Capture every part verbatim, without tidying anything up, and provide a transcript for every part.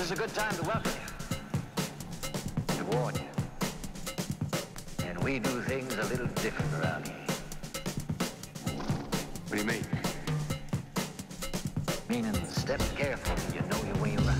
is a good time to welcome you, to warn you. And we do things a little different around here. What do you mean? Meaning step careful so you know your way around.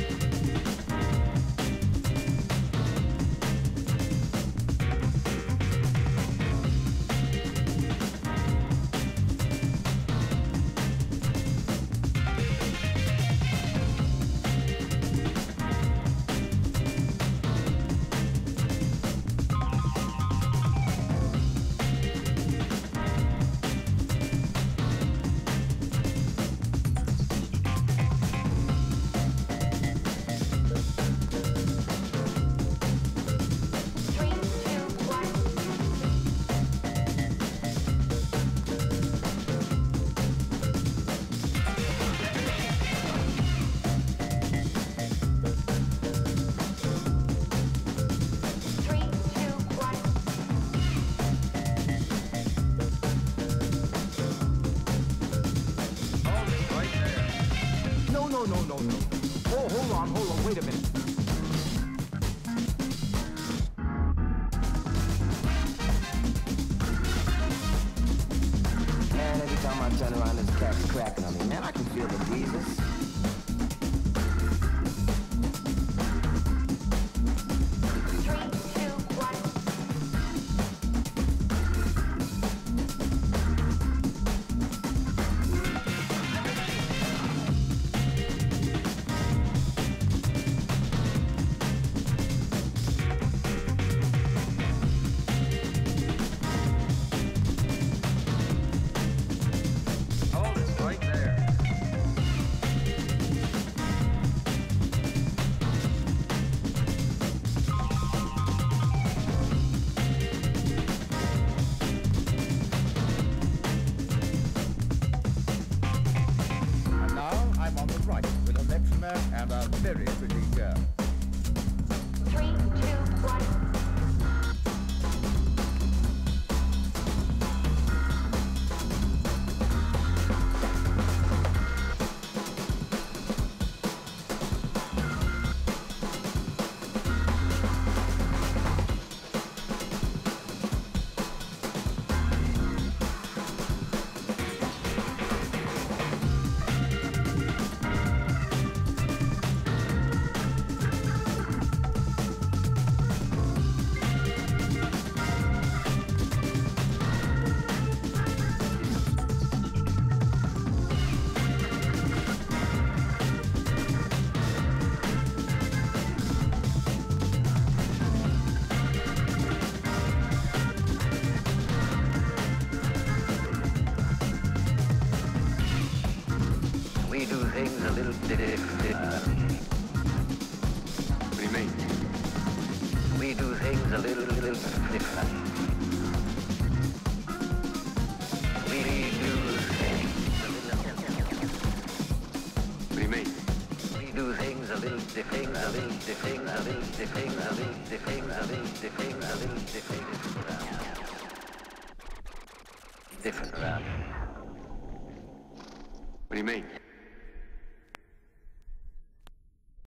No, no, no, no. Oh, hold on, hold on, wait a minute. Man, every time I turn around, this cat's cracking on me. Man, I can feel the breezes. And a very pretty girl. Three, two, one. We do things a little different. What do you mean? We do things a little, little different. We do things a little. What do you mean? We do things a little different, a little different, a little different, a little different, a little different, a little different around. Different around. What do you mean?